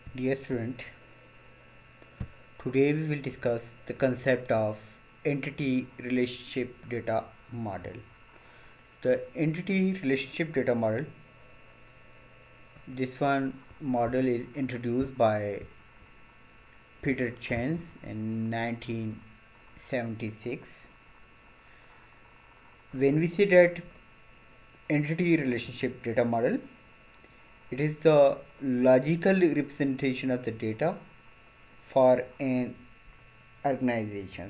Dear student, today we will discuss the concept of entity relationship data model. The entity relationship data model, this model is introduced by Peter Chance in 1976. When we say that entity relationship data model, it is the logical representation of the data for an organization.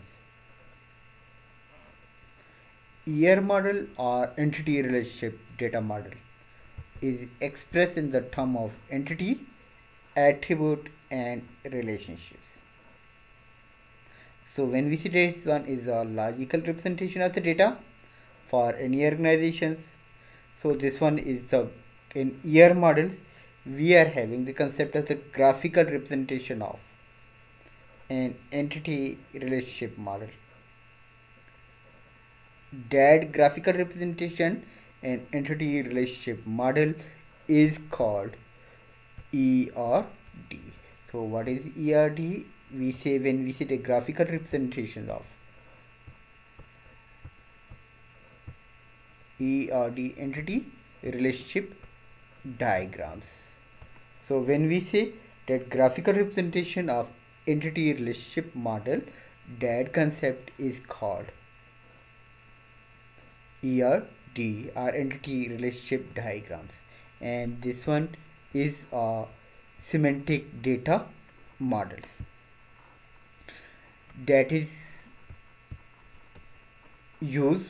ER model or entity relationship data model is expressed in the term of entity, attribute and relationships. So when we say this one is a logical representation of the data for any organizations, so this one is the in ER models we are having the concept of the graphical representation of an entity relationship model. That graphical representation and entity relationship model is called ERD. So what is ERD? We say when we see the graphical representation of ERD, entity relationship diagrams. So when we say that graphical representation of entity relationship model, that concept is called ERD or entity relationship diagrams, and this one is a semantic data model that is used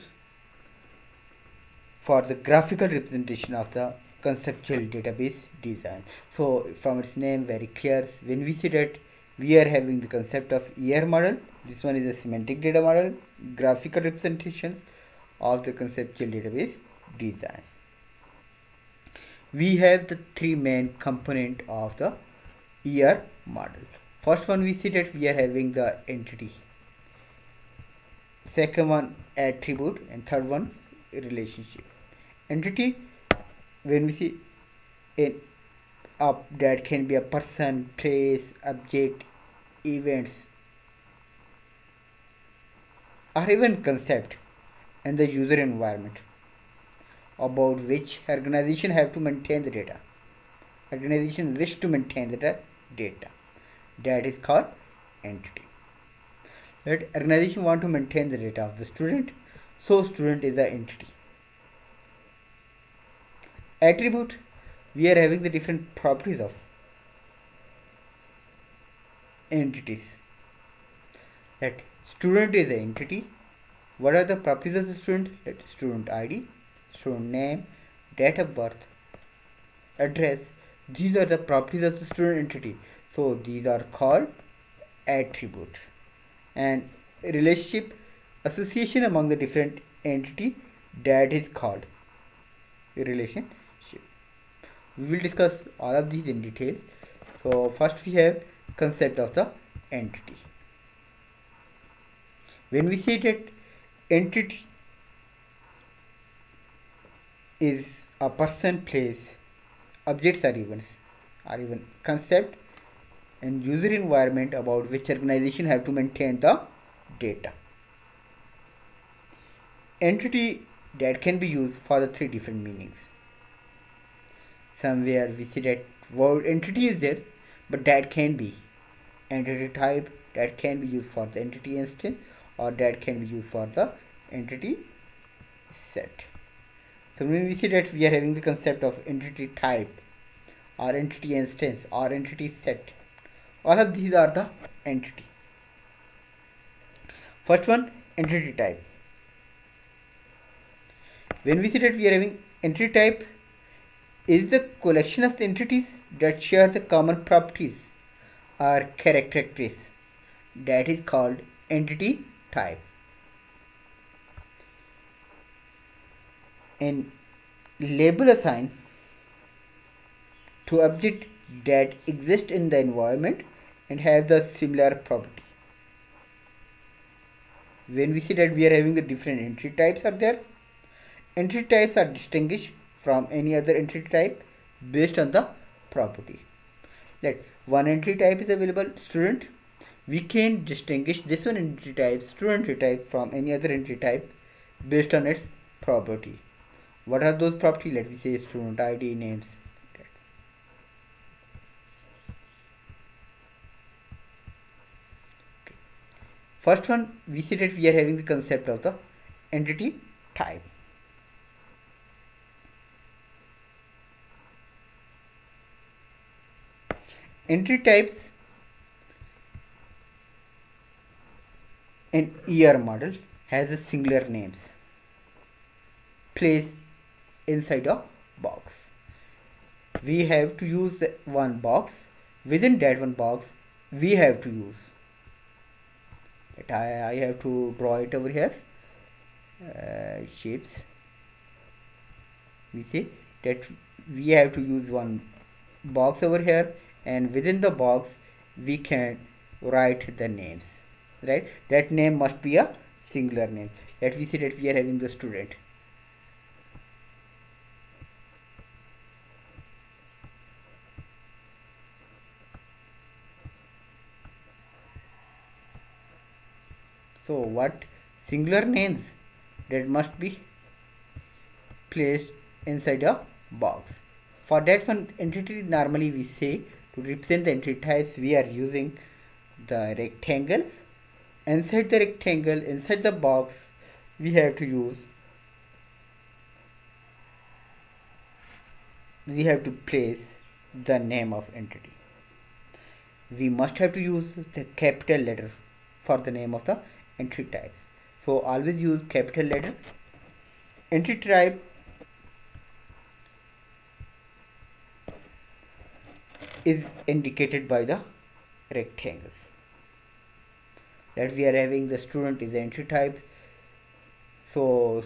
for the graphical representation of the conceptual database design. So from its name very clear, when we say that we are having the concept of ER model, this one is a semantic data model, graphical representation of the conceptual database design. We have the three main component of the ER model. First one, we see that we are having the entity, second one attribute, and third one relationship. Entity, when we see it up, that can be a person, place, object, events, or even concept and the user environment about which organization have to maintain the data. Organization wish to maintain the data. That is called entity. That organization want to maintain the data of the student, so student is the entity. Attribute, we are having the different properties of entities. That student is the entity. What are the properties of the student? That student ID, student name, date of birth, address. These are the properties of the student entity. So these are called attribute. And relationship, association among the different entity, that is called relationship. We will discuss all of these in detail. So first we have concept of the entity. When we say that entity is a person, place, objects or events, or even concept and user environment about which organization have to maintain the data. Entity, that can be used for the three different meanings. Somewhere we see that word entity is there, but that can be entity type, that can be used for the entity instance, or that can be used for the entity set. So when we see that we are having the concept of entity type or entity instance or entity set, all of these are the entity. First one, entity type. When we see that we are having entity type is the collection of the entities that share the common properties or characteristics, that is called entity type. And label assigned to object that exist in the environment and have the similar property. When we see that we are having the different entity types are there, entity types are distinguished from any other entity type based on the property. Let one entry type is available, student. We can distinguish this one entry type, student entry type, from any other entry type based on its property. What are those properties? Let me say student ID, names. Okay. First one, we see that we are having the concept of the entity type. Entry types in ER model has a singular names placed inside a box. We have to use one box. Within that one box, we have to use. I have to draw it over here. Shapes. We see that we have to use one box over here, and within the box we can write the names, right? That name must be a singular name. Let me see that we are having the student. So what singular names that must be placed inside a box. For that one entity, normally we say to represent the entity types we are using the rectangles. Inside the rectangle, inside the box, we have to place the name of entity. We must have to use the capital letter for the name of the entity types. So always use capital letter. Entity type is indicated by the rectangles. That we are having the student is the entry type. So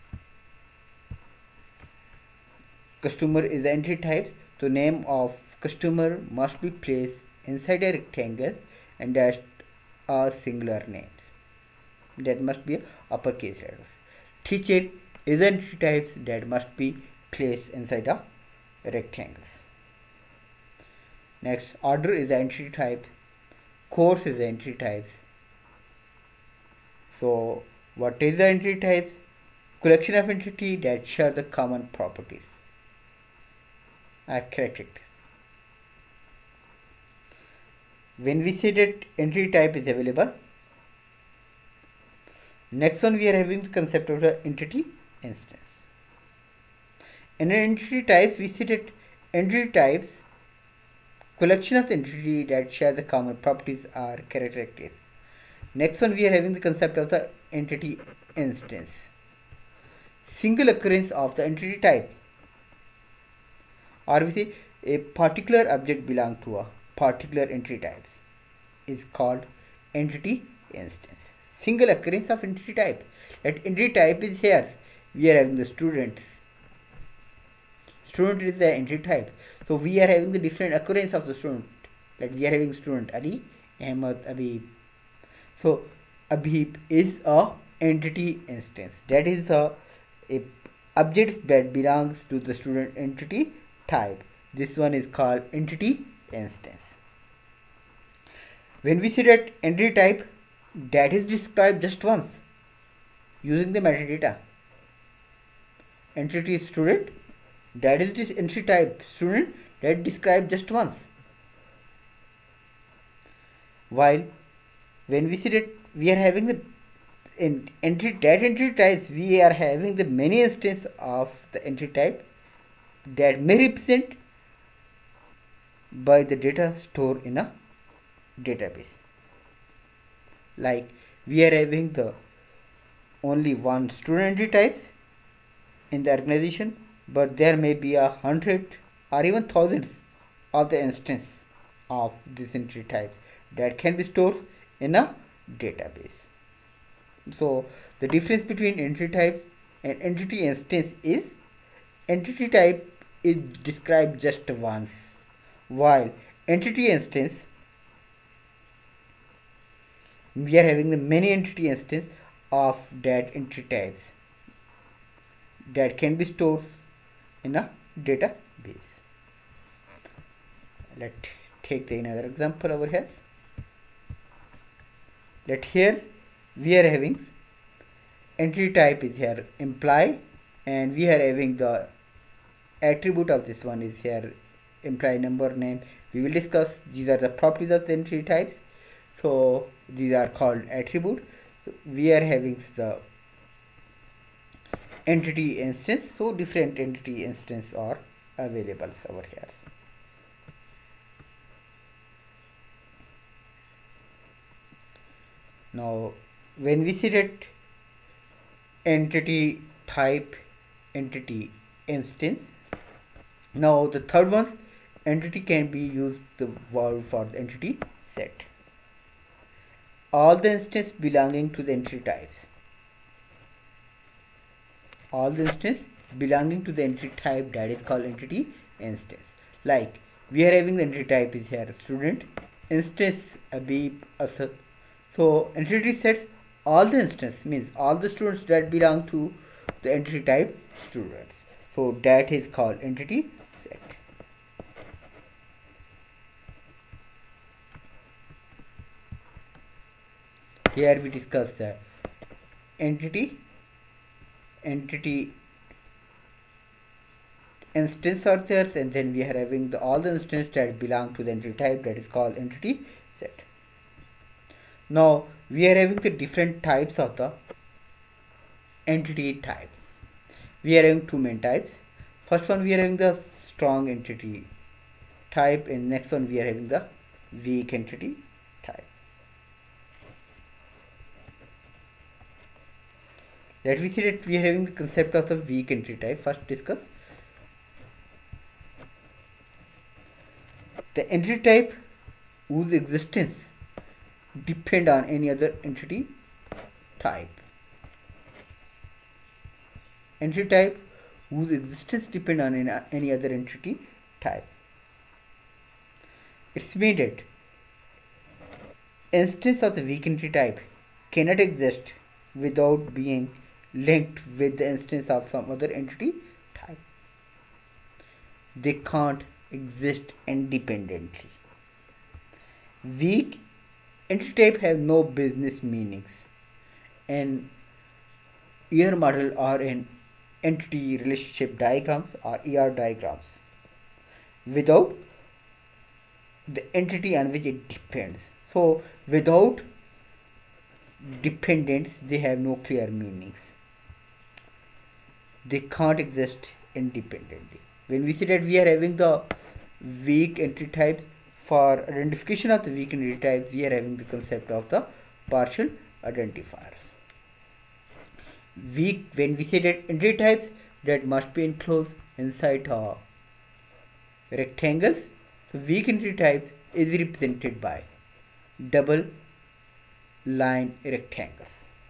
customer is the entry type. So name of customer must be placed inside a rectangle and dashed are singular names. That must be uppercase letters. Teacher is the entry types that must be placed inside the rectangles. Next, order is the entry type. Course is the entry types. So what is the entry types? Collection of entity that share the common properties or characteristics. When we say that entity type is available, next one we are having the concept of the entity instance. In entity types, we see that entity types collection of entity that share the common properties or characteristics. Next one we are having the concept of the entity instance. Single occurrence of the entity type, or we say a particular object belong to a particular entity types, is called entity instance. Single occurrence of entity type. That entity type is here. We are having the students. Student is the entity type. So we are having the different occurrence of the student. Like we are having student Ali, Ahmad, Abib. So Abib is a entity instance. That is a object that belongs to the student entity type. This one is called entity instance. When we say that entity type, that is described just once using the metadata. Entity student, that is this entity type student, that described just once. While when we see that we are having the entity types, we are having the many instances of the entity type that may represent by the data stored in a database. Like we are having the only one student entity types in the organization, but there may be 100 or even thousands of the instance of this entity types that can be stored in a database. So the difference between entity type and entity instance is entity type is described just once, while entity instance we are having the many entity instance of that entity types that can be stored in a database. Let take the another example over here. That here we are having entity type is here imply, and we are having the attribute of this one is here imply number name. We will discuss these are the properties of the entity types. So these are called attribute. So we are having the entity instance. So different entity instance are available over here. Now when we see that entity type, entity instance, now the third one, entity can be used the verb for the entity set. All the instances belonging to the entity types. All the instances belonging to the entity type, that is called entity instance. Like we are having the entity type is here student, instance Abib, Asad. So entity sets all the instances means all the students that belong to the entity type students. So that is called entity set. Here we discuss the entity instance are there, and then we are having all the instances that belong to the entity type, that is called entity set. Now we are having the different types of the entity type. We are having two main types. First one we are having the strong entity type, and next one we are having the weak entity type. Let me see that we are having the concept of the weak entity type. First discuss the entity type whose existence depend on any other entity type. Entity type whose existence depend on any other entity type. It's mean that instance of the weak entity type cannot exist without being linked with the instance of some other entity type. They can't exist independently. Weak entity type have no business meanings in ER model or in entity relationship diagrams or ER diagrams without the entity on which it depends. So without dependents they have no clear meanings. They can't exist independently. When we say that we are having the weak entity types, for identification of the weak entity types we are having the concept of the partial identifiers. Weak, when we say that entity types that must be enclosed inside rectangles, so weak entity type is represented by double line rectangles,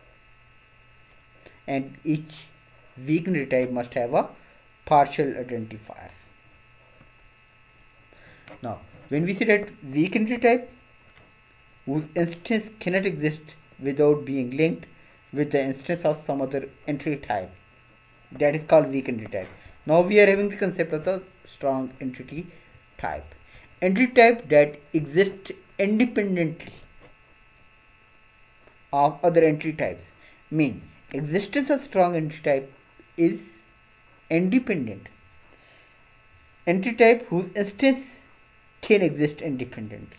and each weak entity type must have a partial identifiers. Now when we say that weak entity type whose instance cannot exist without being linked with the instance of some other entity type, that is called weak entity type. Now we are having the concept of the strong entity type. Entity type that exists independently of other entity types, mean existence of strong entity type is independent. Entity type whose instance can exist independently.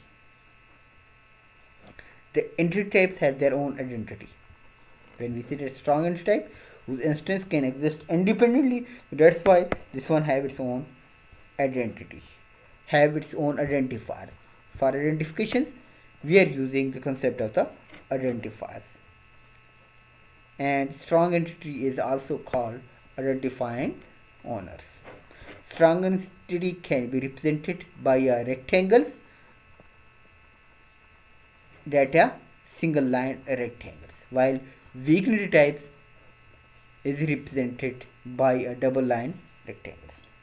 The entity types have their own identity. When we say that strong entity type whose instance can exist independently, that's why this one have its own identity, have its own identifier. For identification we are using the concept of the identifiers, and strong entity is also called identifying owners. Strong entity can be represented by a rectangle, that are single line rectangles, while weak entity types is represented by a double line rectangles.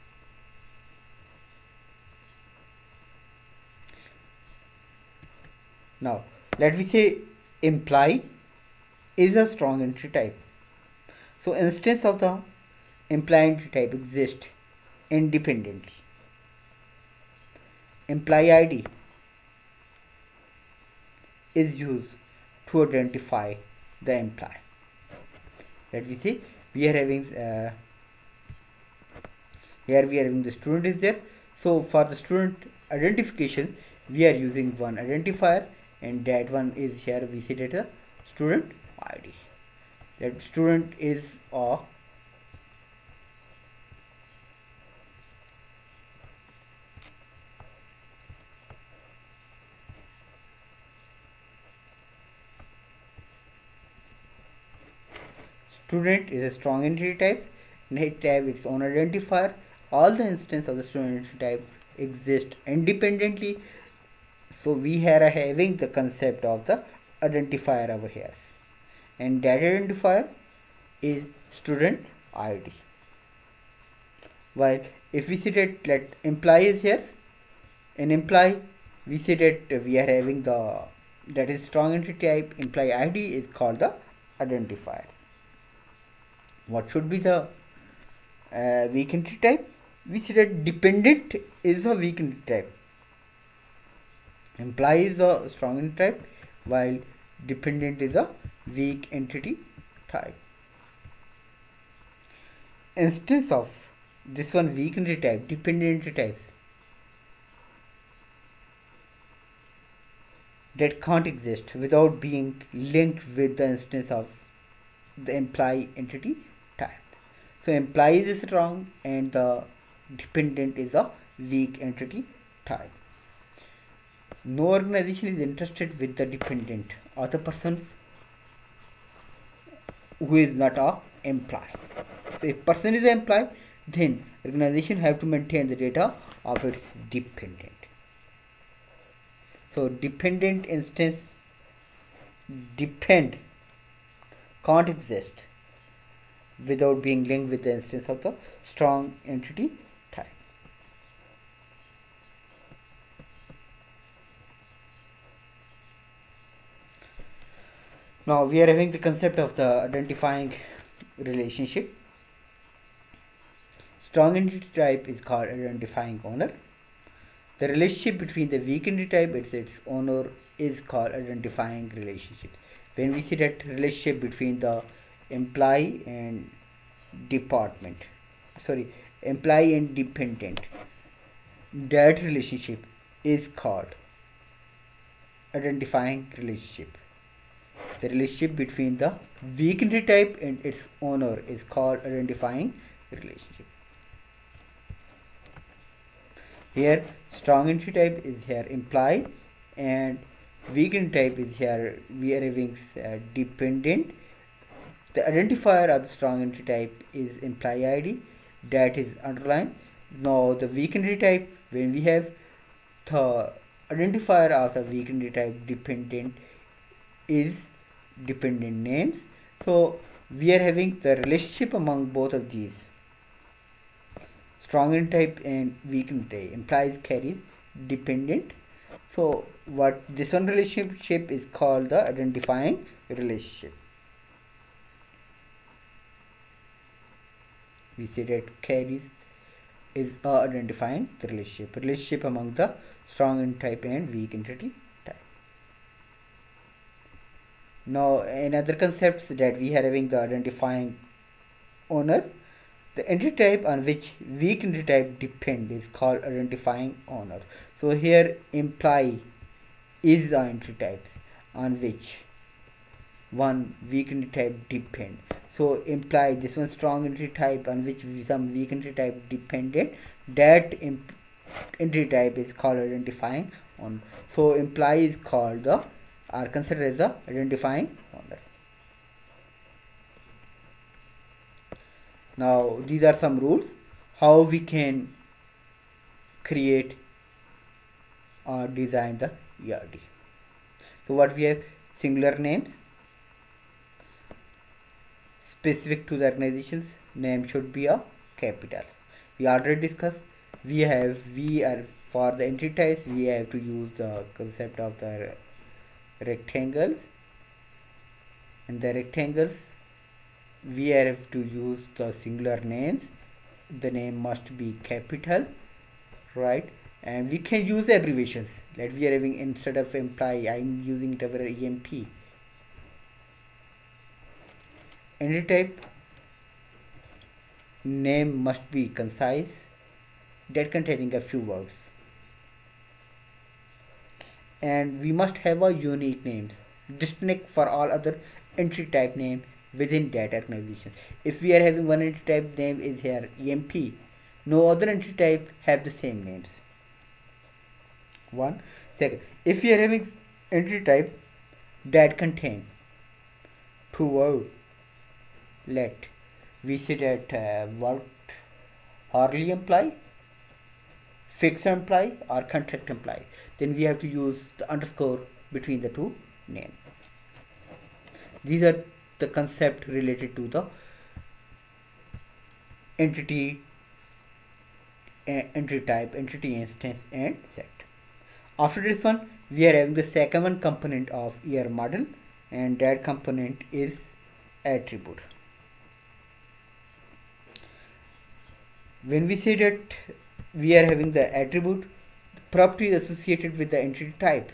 Now let me say imply is a strong entity type. So instance of the imply entity type exist independently. Imply ID is used to identify the employee. Let me see, we are having here we are having the student is there. So for the student identification we are using one identifier, and that one is here we see that the student ID. That student is a student is a strong entity type, and it have its own identifier. All the instances of the student entity type exist independently. So we are having the concept of the identifier over here, and that identifier is student ID. While if we see that let employee is here, in employee we see that we are having the that is strong entity type, employee ID is called the identifier. What should be the weak entity type? We see that dependent is a weak entity type. Employee is a strong entity type, while dependent is a weak entity type. Instance of this one weak entity type, dependent entity types that can't exist without being linked with the instance of the employee entity type. So employee is strong and the dependent is a weak entity type. No organization is interested with the dependent or the person who is not a employee. So if person is an employee, then organization have to maintain the data of its dependent. So dependent instance depend can't exist without being linked with the instance of the strong entity type. Now we are having the concept of the identifying relationship. Strong entity type is called identifying owner. The relationship between the weak entity type and its owner is called identifying relationship. When we see that relationship between the employee and employee and dependent, that relationship is called identifying relationship. The relationship between the weak entity type and its owner is called identifying relationship. Here strong entity type is here employee, and weak entity type is here we are having dependent. The identifier of the strong entity type is employee ID, that is underlined. Now the weak entity type, when we have the identifier of the weak entity type dependent is dependent names. So we are having the relationship among both of these, strong entity type and weak entity type, implies carries dependent. So what this one relationship is called the identifying relationship. We say that carries is identifying the relationship among the strong entity type and weak entity type. Now another concepts that we are having the identifying owner. The entity type on which weak entity type depend is called identifying owner. So here employee is the entity types on which one weak entity type depend. So employee, this one strong entity type on which some weak entity type dependent, that entity type is called identifying owner. So employee is called the are considered as the identifying owner. Now these are some rules how we can create or design the ERD. So what we have, singular names specific to the organizations, name should be a capital. We already discussed, we are for the entity types we have to use the concept of the rectangles. In the rectangles we have to use the singular names. The name must be capital, right? and we can use abbreviations. Let we are having, instead of imply, I'm using it over EMP. Entity type name must be concise, that containing a few words, and we must have a unique names distinct for all other entity type name within that organization. If we are having one entity type name is here EMP, no other entity type have the same names. One second, if we are having entity type that contain two words, let we say that what hourly imply, fixed imply, or contract imply, then we have to use the underscore between the two names. These are the concept related to the entity type, entity instance, and set. After this one, we are having the second one component of ER model, and that component is attribute. When we say that we are having the attribute, property associated with the entity type,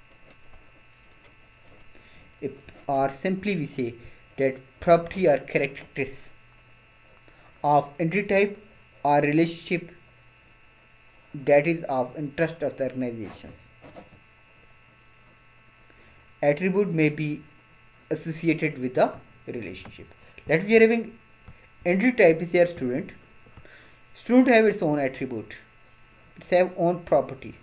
or simply we say that property or characteristics of entity type or relationship that is of interest of the organization. Attribute may be associated with the relationship. Let we are having entity type is your student. Student have its own attribute. It's have own property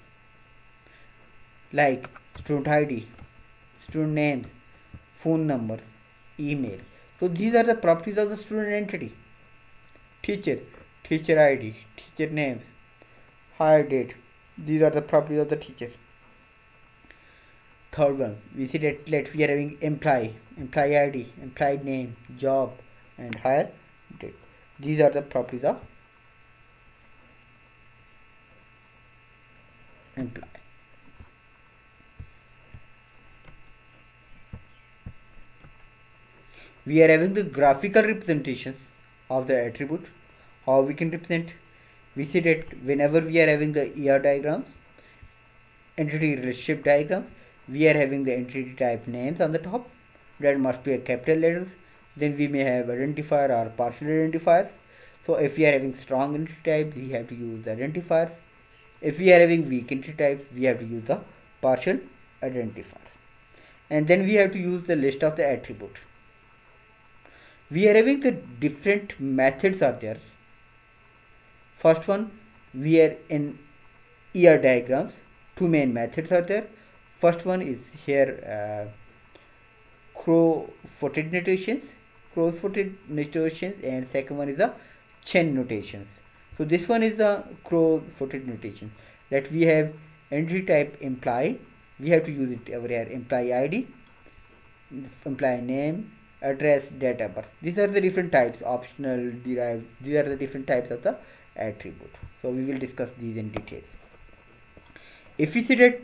like student ID, student names, phone numbers, email. So these are the properties of the student entity. Teacher, teacher ID, teacher names, hire date. These are the properties of the teacher. Third one, we see that let we are having employee, employee ID, employee name, job, and hire date. These are the properties of employee. We are having the graphical representations of the attribute. How we can represent? We see that whenever we are having the ER diagrams, entity relationship diagrams, we are having the entity type names on the top. That must be a capital letters. Then we may have identifier or partial identifiers. So if we are having strong entity type, we have to use the identifiers. If we are having weak entity types, we have to use the partial identifiers. And then we have to use the list of the attribute. We are having the different methods are there. First one, we are in ER diagrams. Two main methods are there. First one is here crow-footed notations, and second one is the chain notations. So this one is the crow-footed notation. That we have entity type imply. We have to use it over here. Employee ID, employee name, address, date of birth. These are the different types, optional, derived. These are the different types of the attribute. So we will discuss these in detail. If we see that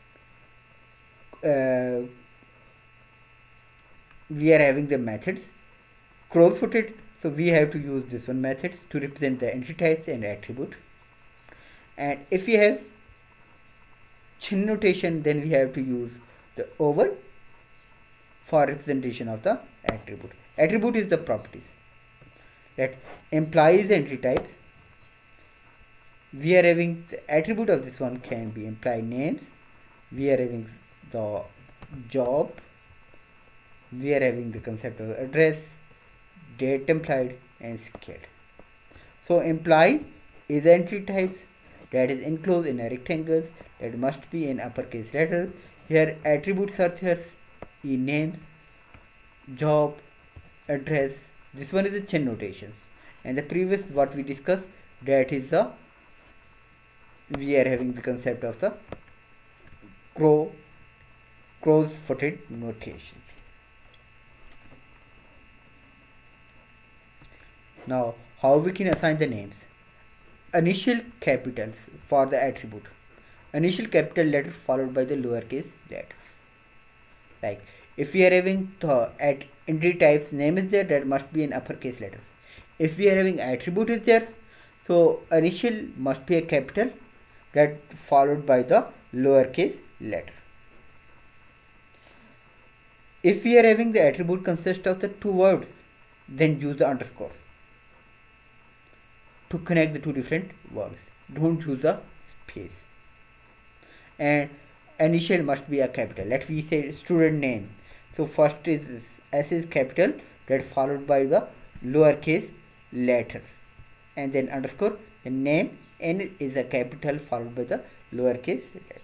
we are having the methods cross-footed, so we have to use this one methods to represent the entity types and attribute. And if we have chain notation, then we have to use the over for representation of the attribute. Attribute is the properties that implies entity types. We are having the attribute of this one can be implied names. We are having the job. We are having the concept of address, date implied, and scale. So imply is entity types that is enclosed in a rectangle that must be in uppercase letters. Here attributes are there, names, job, address. This one is the chain notations, and the previous what we discussed, that is the we are having the concept of the cross-footed notation. Now how we can assign the names? Initial capitals for the attribute. Initial capital letter followed by the lowercase letters. Like if we are having the entity types name is there, that must be in uppercase letters. If we are having attribute is there, so initial must be a capital, that followed by the lowercase letter. If we are having the attribute consist of the two words, then use the underscore to connect the two different words. Don't use a space. And initial must be a capital. Let me say student name. So first is S is capital, that followed by the lowercase letters, and then underscore. The name N is a capital followed by the lowercase letter.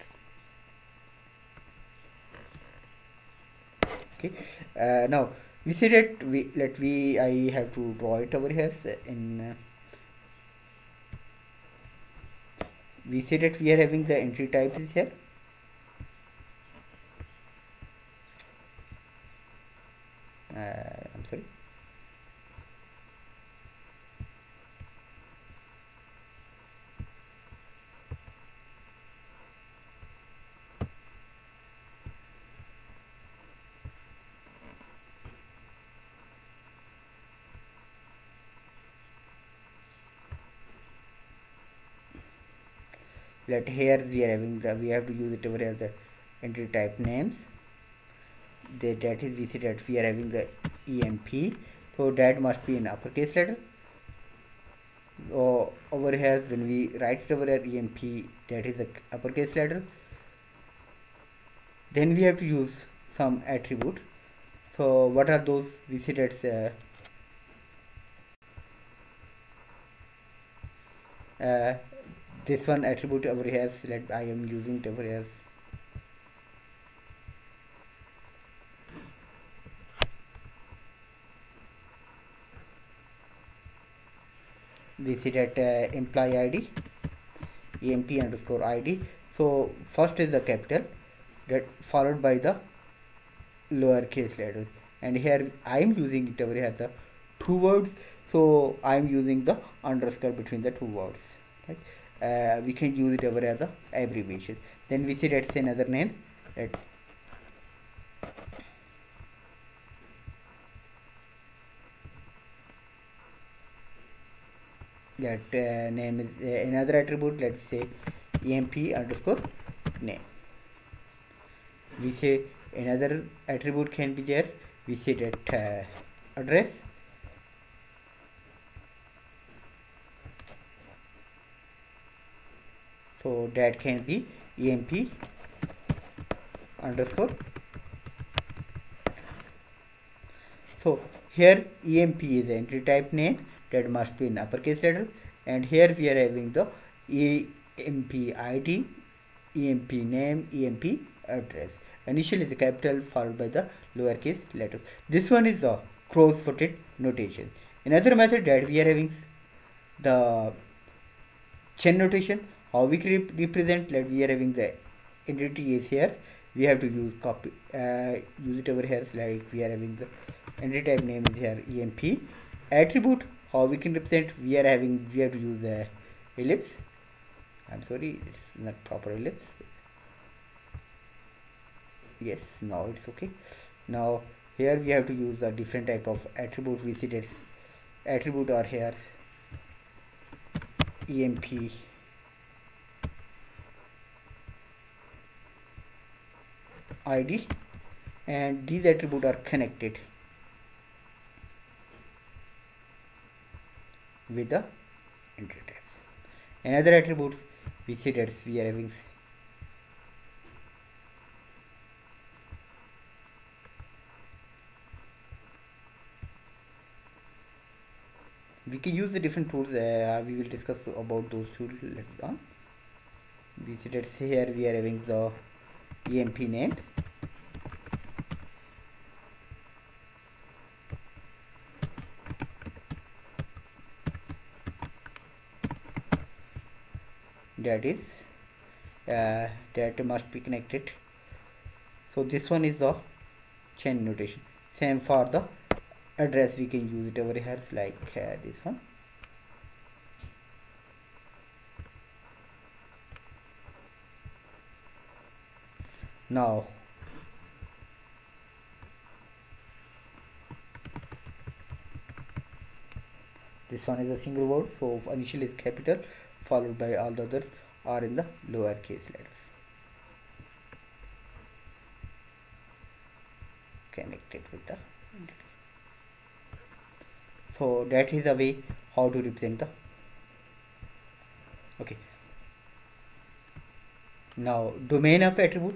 Okay. Now we see that I have to draw it over here in. We see that we are having the entry type is here. I'm sorry. Let here we are having the, we have to use it over here, the entry type names. That is, we see that we are having the EMP, so that must be in uppercase letter. So over here when we write it over here, EMP, that is the uppercase letter. Then we have to use some attribute. So what are those? We see that this one attribute over here, let I am using it over here. We see that employee ID, EMP underscore ID. So first is the capital, that followed by the lowercase letters, and here I am using it over here the two words, so I am using the underscore between the two words. Right? We can use it over here the abbreviation. Then we see that's another names, that name is another attribute. Let's say EMP underscore name. We say another attribute can be there. We say that address, so that can be EMP underscore. So here EMP is the entry type name, that must be in uppercase letter, and here we are having the EMP ID, EMP name, EMP address. Initial is a capital followed by the lowercase letters. This one is the cross-footed notation. Another method that we are having the chain notation. How we can represent? Let we are having the entity is here. We have to use copy, use it over here. Like we are having the entity type name is here EMP. Attribute, how we can represent? We have to use the ellipse. I'm sorry, it's not proper ellipse. Yes, now it's okay. Now here we have to use a different type of attribute. We see that attribute are here EMP ID, and these attributes are connected with the entry types. Another attributes, we see that we are having we can use the different tools. We will discuss about those tools later on. We see that here we are having the EMP names, that is that must be connected. So this one is the chain notation. Same for the address, we can use it over here like this one. Now this one is a single word, so initial is capital followed by all the others or in the lowercase letters. Connected with the entity. So that is a way how to represent the. Okay. Now domain of attribute.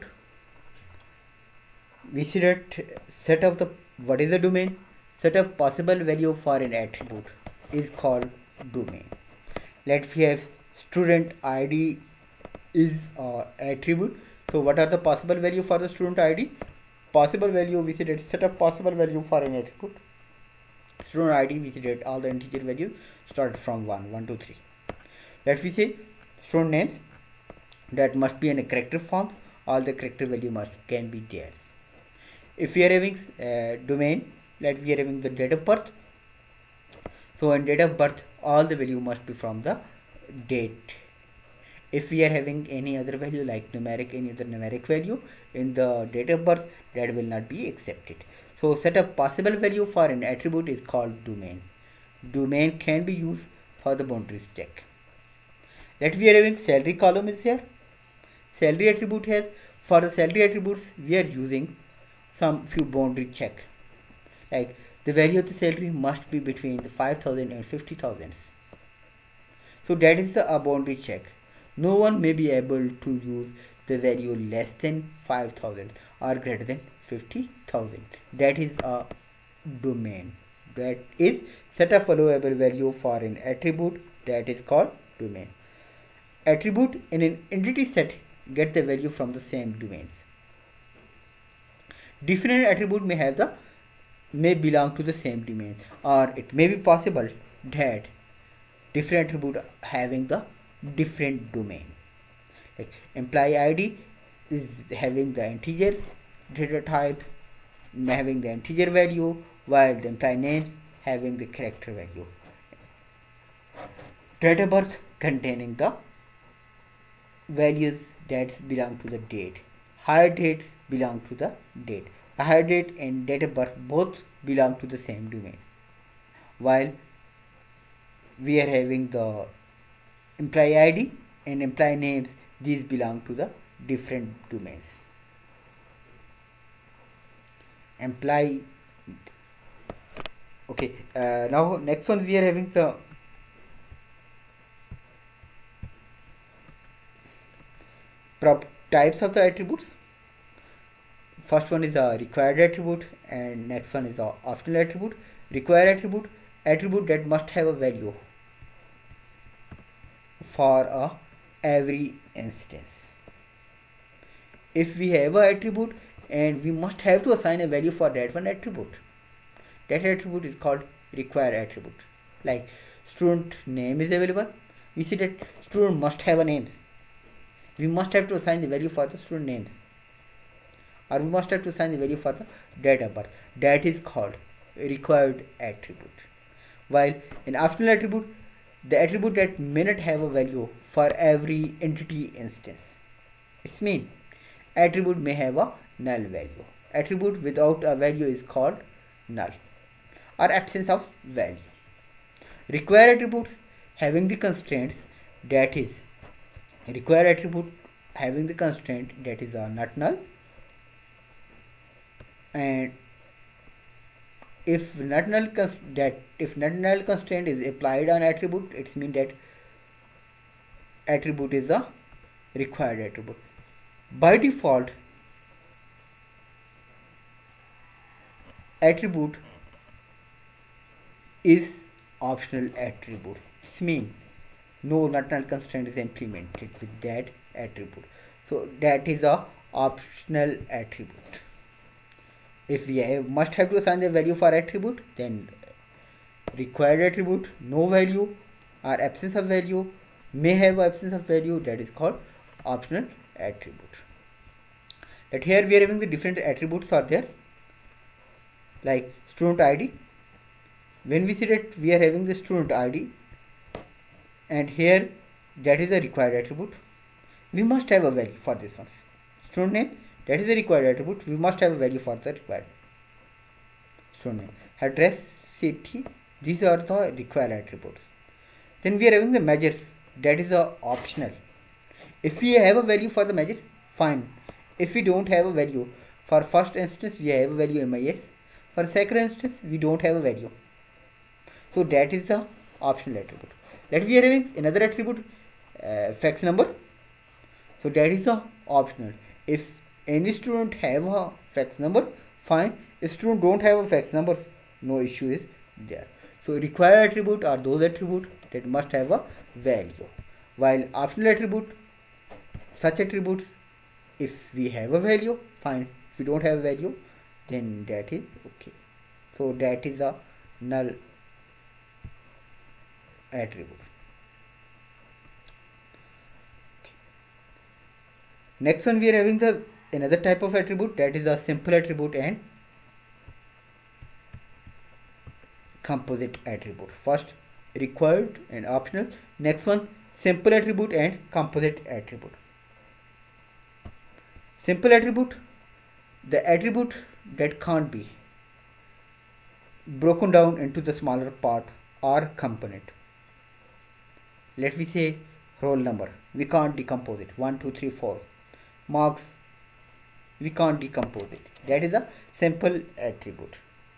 We see that set of the what is the domain? Set of possible value for an attribute is called domain. Let's we have student ID is attribute. So what are the possible value for the student ID? Possible value, we see that set of possible value for an attribute. Student ID, we see that all the integer values start from 1, 2, 3. Let we say student names, that must be in a character form. All the character value can be theirs. If we are having domain, let we are having the date of birth. So in date of birth, all the value must be from the date. If we are having any other value like any other numeric value in the date of birth, that will not be accepted. So set of possible value for an attribute is called domain. Domain can be used for the boundaries check. Let we are having salary column is here. Salary attribute has, for the salary attributes we are using some few boundary check. Like the value of the salary must be between the 5,000 and 50,000. So that is the boundary check. No one may be able to use the value less than 5,000 or greater than 50,000. That is a domain. That is set of allowable value for an attribute, that is called domain. Attribute in an entity set get the value from the same domains. Different attribute may belong to the same domain, or it may be possible that different attribute having the different domain. Like employee ID is having the integer data types, having the integer value, while the employee names having the character value. Date of birth containing the values that belong to the date. Hire dates belong to the date. A hire date and date of birth both belong to the same domain, while we are having the employee ID and employee names, these belong to the different domains. Employee. Okay, now next one we are having the types of the attributes. First one is a required attribute and next one is a optional attribute. Required attribute that must have a value for every instance. If we have a attribute and we must have to assign a value for that one attribute, that attribute is called required attribute. Like student name is available, we see that student must have a name. We must have to assign the value for the student names, or we must have to assign the value for the date of birth. That is called required attribute. While in optional attribute, the attribute that may not have a value for every entity instance. It means attribute may have a null value. Attribute without a value is called null or absence of value. Required attributes having the constraints, that is required attribute having the constraint that is not null, and if not null constraint is applied on attribute, it means that attribute is a required attribute. By default, attribute is optional attribute. It means no not null constraint is implemented with that attribute. So that is a optional attribute. If we must have to assign the value for attribute, then required attribute, no value or absence of value, may have absence of value, that is called optional attribute. That here we are having the different attributes are there, like student ID. When we see that we are having the student ID, and here that is a required attribute, we must have a value for this one. Student name, that is a required attribute, we must have a value for the required student name. Address, city, these are the required attributes. Then we are having the measures, that is a optional. If we have a value for the matrix, fine. If we don't have a value, for first instance we have a value MIS, for second instance we don't have a value. So that is the optional attribute. Let we are having another attribute, fax number. So that is the optional. If any student have a fax number, fine. If student don't have a fax number, no issue is there. So required attribute are those attributes that must have a value, while optional attribute, such attributes, if we have a value, fine. If we don't have a value, then that is okay. So that is a null attribute. Okay. Next one, we are having the another type of attribute, that is a simple attribute and composite attribute. First required and optional, next one simple attribute and composite attribute. Simple attribute, the attribute that can't be broken down into the smaller part or component. Let me say roll number, we can't decompose it, 1 2 3 4. Marks, we can't decompose it, that is a simple attribute.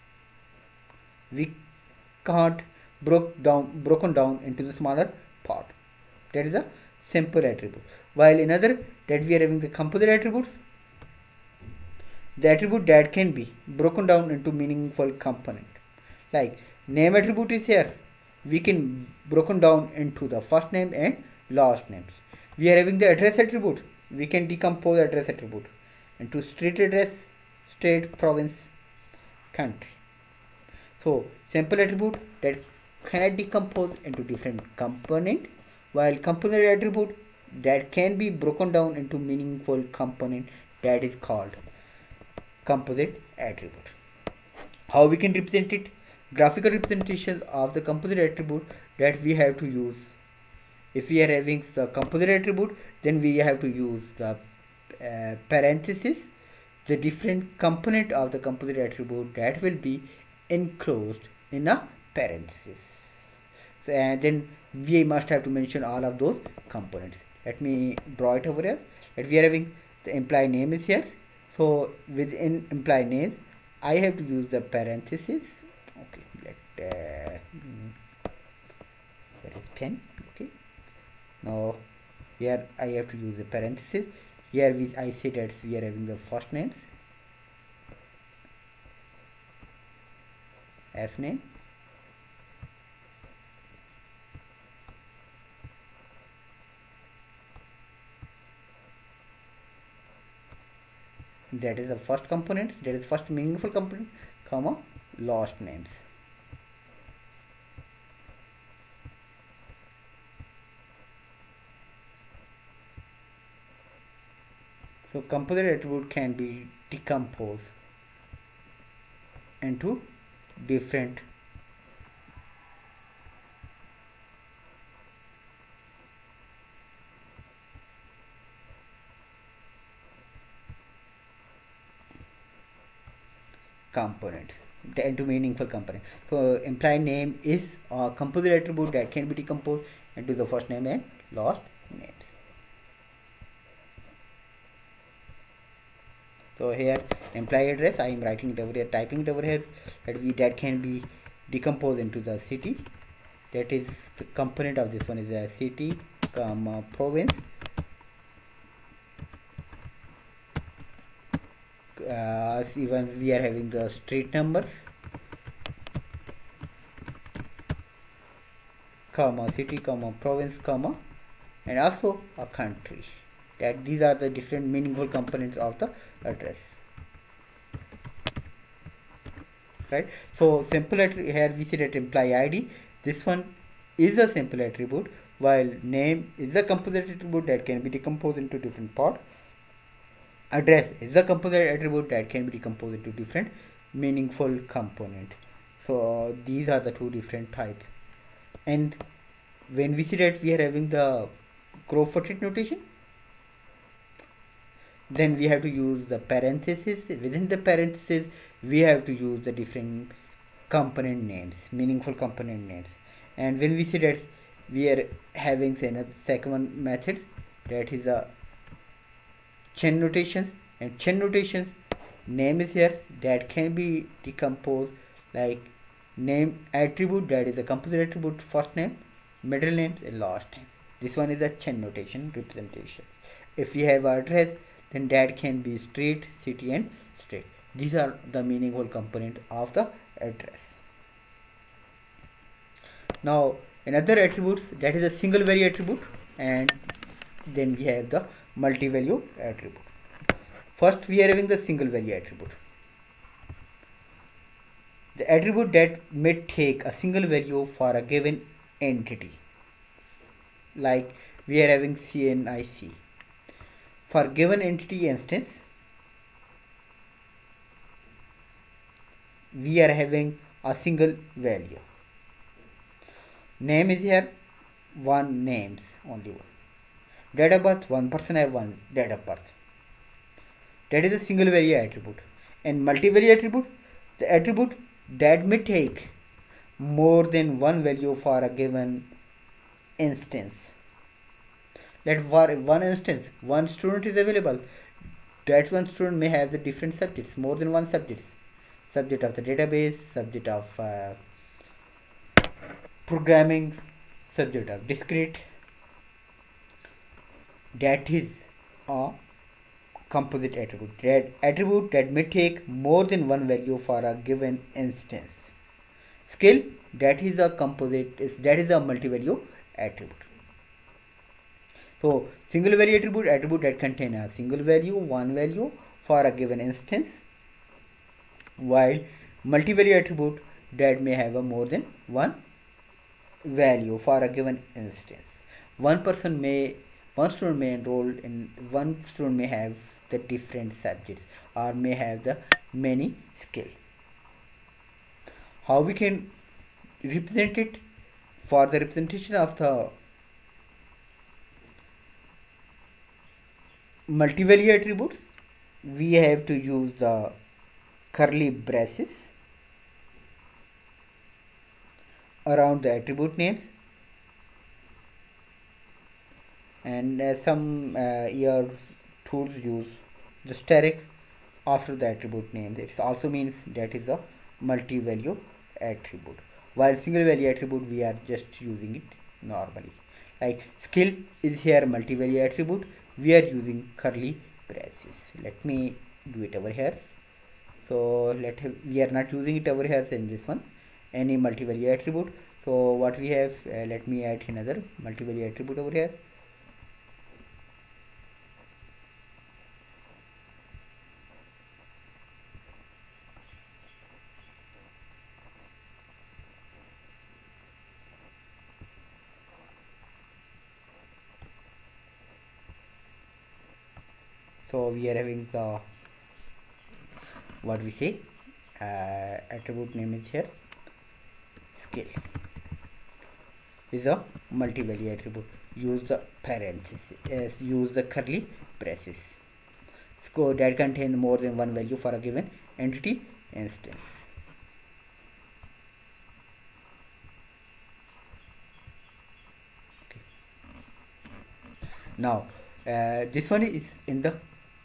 We can't broken down into the smaller part, that is a simple attribute. While another that we are having the composite attributes, the attribute that can be broken down into meaningful component. Like name attribute is here, we can broken down into the first name and last names. We are having the address attribute, we can decompose address attribute into street address, state, province, country. So simple attribute that cannot decompose into different component, while component attribute that can be broken down into meaningful component, that is called composite attribute. How we can represent it? Graphical representation of the composite attribute that we have to use. If we are having the composite attribute, then we have to use the parenthesis, the different component of the composite attribute that will be enclosed in a parenthesis. So, and then we must have to mention all of those components. Let me draw it over here. That we are having the employee name is here. So within employee names, I have to use the parenthesis. Okay, there is pen. Okay, now here I have to use the parenthesis. Here I say that we are having the first names, F name, that is the first component, that is first meaningful component, comma last names. So composite attribute can be decomposed into different component, into meaningful component. So employee name is a composite attribute that can be decomposed into the first name and last names. So here employee address, I am writing it over here, typing it over here, that can be decomposed into the city. That is the component of this one is a city, province, even we are having the street numbers, comma city, comma province, comma, and also a country. That these are the different meaningful components of the address, right? So simple attribute, here we see that employee ID, this one is a simple attribute, while name is a composite attribute that can be decomposed into different parts. Address is a composite attribute that can be decomposed into different meaningful component. So these are the two different types. And when we see that we are having the Crawford notation, then we have to use the parenthesis. Within the parenthesis, we have to use the different component names, meaningful component names. And when we see that we are having say another second method, that is a chain notations, and chain notations name is here that can be decomposed like name attribute, that is a composite attribute, first name, middle names and last names. This one is a chain notation representation. If we have address, then that can be street, city and state. These are the meaningful component of the address. Now another attributes, that is a single value attribute, and then we have the multi-value attribute. First we are having the single value attribute. The attribute that may take a single value for a given entity. Like we are having CNIC. For given entity instance, we are having a single value. Name is here one names, only one. Date of birth, one person have one date of birth. That is a single value attribute. And multi-value attribute, the attribute that may take more than one value for a given instance. Let for one instance, one student is available. That one student may have the different subjects, more than one subjects. Subject of the database, subject of programming, subject of discrete. That is a composite attribute. That attribute that may take more than one value for a given instance. Skill, that is a composite, that is a multi-value attribute. So single value attribute, attribute that contain a single value, one value for a given instance, while multi-value attribute that may have a more than one value for a given instance. One student may enroll in, one student may have the different subjects or may have the many skill. How we can represent it? For the representation of the multi-value attributes, we have to use the curly braces around the attribute names, and some your tools use the asterisk after the attribute name. It also means that is a multi-value attribute, while single value attribute we are just using it normally. Like skill is here multi-value attribute, we are using curly braces. Let me do it over here. So we are not using it over here in this one, any multi-value attribute. So what we have, let me add another multi-value attribute over here. So we are having the, what we say, attribute name is here skill is a multi-value attribute. Use the parenthesis, use the curly braces. So that contains more than one value for a given entity instance. Okay. Now this one is in the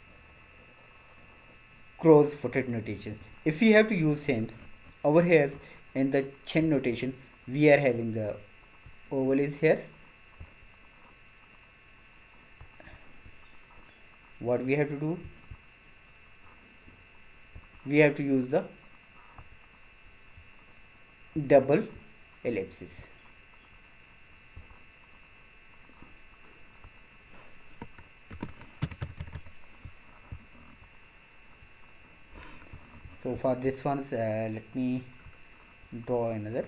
cross-footed notation. If we have to use same, over here in the chain notation we are having the oval is here. What we have to do, we have to use the double ellipsis. So for this one, let me draw another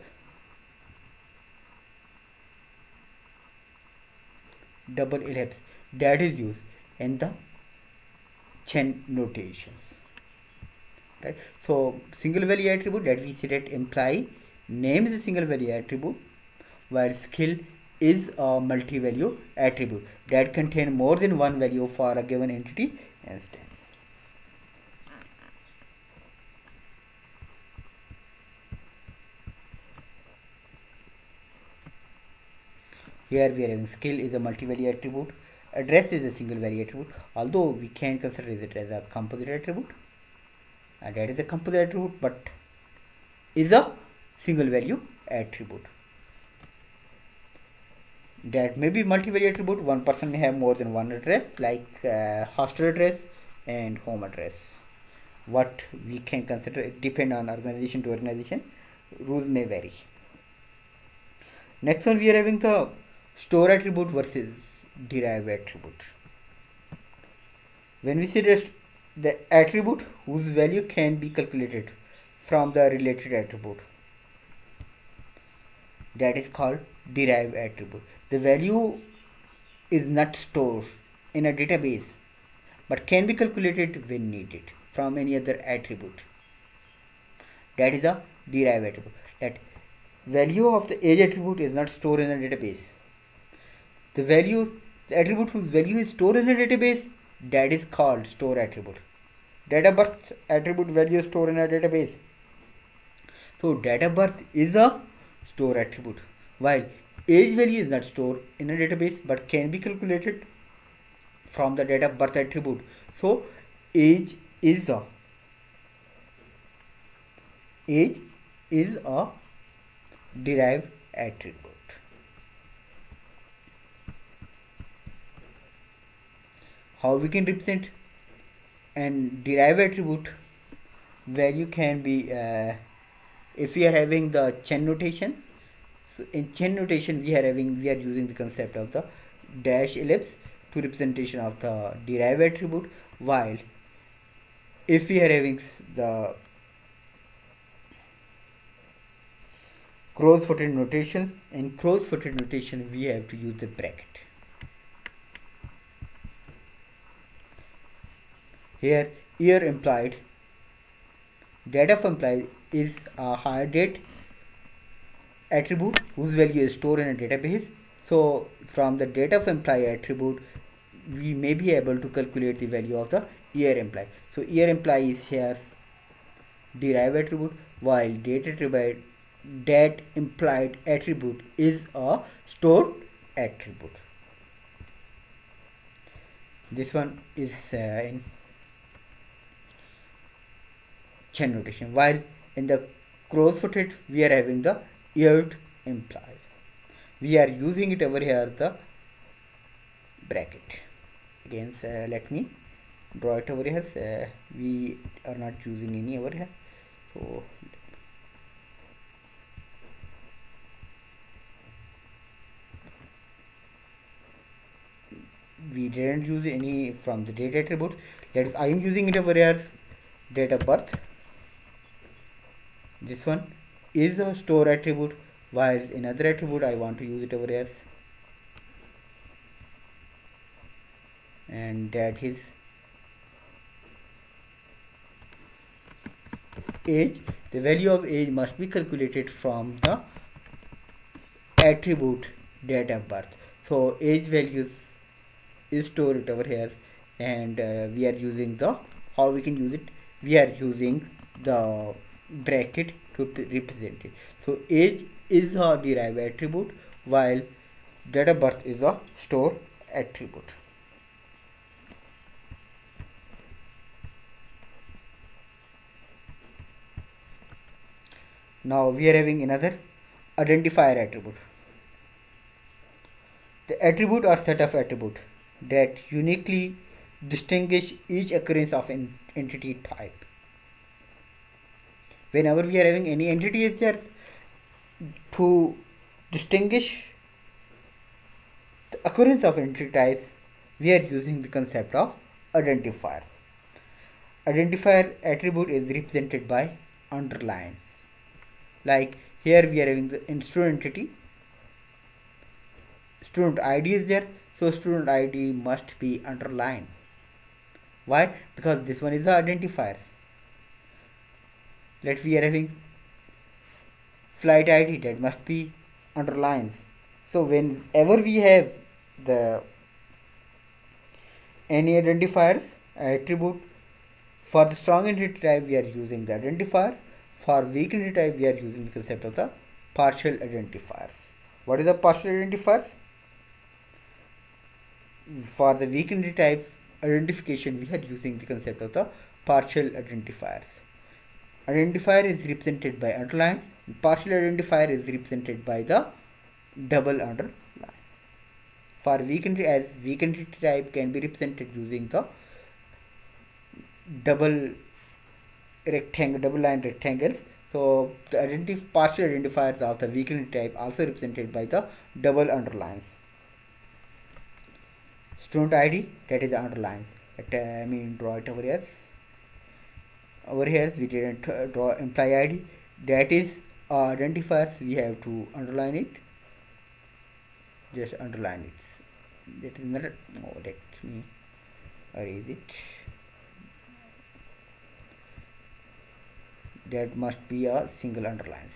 double ellipse that is used in the chain notations, right? So single value attribute that we see that imply name is a single value attribute, while skill is a multi-value attribute that contain more than one value for a given entity instance. Here we are having skill is a multi-value attribute Address is a single value attribute, although we can consider it as a composite attribute. That is a composite attribute, but is a single value attribute. That may be multi-value attribute. One person may have more than one address, like hostel address and home address. What we can consider, it depend on organization to organization. Rules may vary. Next one, we are having the store attribute versus derived attribute. When we say that the attribute whose value can be calculated from the related attribute, that is called derived attribute. The value is not stored in a database but can be calculated when needed from any other attribute. That is a derived attribute. That value of the age attribute is not stored in a database. The attribute whose value is stored in a database, that is called store attribute. Date of birth attribute value is stored in a database. So date of birth is a store attribute, while age value is not stored in a database but can be calculated from the date of birth attribute. So age is a derived attribute. How we can represent and derived attribute value can be if we are having the chain notation. So in chain notation we are using the concept of the dash ellipse to representation of the derived attribute, while if we are having the cross-footed notation, in cross-footed notation we have to use the bracket. Here year implied, date of implied is a hire date attribute whose value is stored in a database. So from the date of implied attribute we may be able to calculate the value of the year implied. So year implied is here derived attribute, while date implied attribute is a stored attribute. This one is in chain notation, while in the cross-footed we are having the year implied. We are using it over here the bracket. Again let me draw it over here. We are not using any over here, so we didn't use any from the date attribute. That is, I am using it over here date of birth. This one is a store attribute, while in other attribute I want to use it over here, and that is age. The value of age must be calculated from the attribute date of birth. So age values is stored over here, and we are using the, how we can use it, we are using the bracket to represent it. So age is a derived attribute, while date of birth is a store attribute. Now we are having another identifier attribute. The attribute or set of attributes that uniquely distinguish each occurrence of an entity type. Whenever we are having any entity is there, to distinguish the occurrence of entity types, we are using the concept of identifiers. Identifier attribute is represented by underlines. Like here we are having the student entity, student ID is there, so student ID must be underlined. Why? Because this one is the identifier. Let we are having flight ID, that must be underlines. So whenever we have the any identifiers attribute, for the strong entity type we are using the identifier, for weak entity type we are using the concept of the partial identifiers. What is the partial identifiers? For the weak entity type identification, we are using the concept of the partial identifiers. Identifier is represented by underlines. Partial identifier is represented by the double underline. For weak entity, as weak entity type can be represented using the double line rectangles. So the partial identifiers of the weak entity type also represented by the double underlines. Student ID, that is the underlines. I mean, draw it over here. Over here we didn't draw employee ID, that is identifiers, we have to underline it. Just underline it. That is not. No, let me erase it. That must be a single underline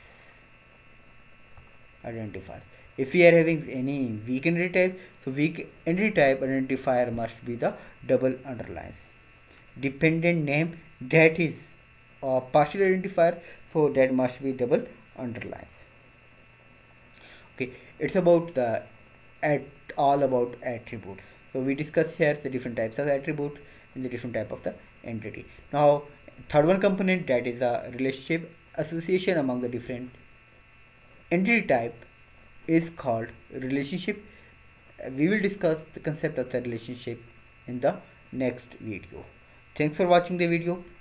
identifier. If we are having any weak entity type, so weak entity type identifier must be the double underlines. Dependent name, that is a partial identifier, so that must be double underlines. Okay, it's about the all about attributes. So we discuss here the different types of attribute and the different type of the entity. Now third one component, that is a relationship association among the different entity type, is called relationship. We will discuss the concept of the relationship in the next video. Thanks for watching the video.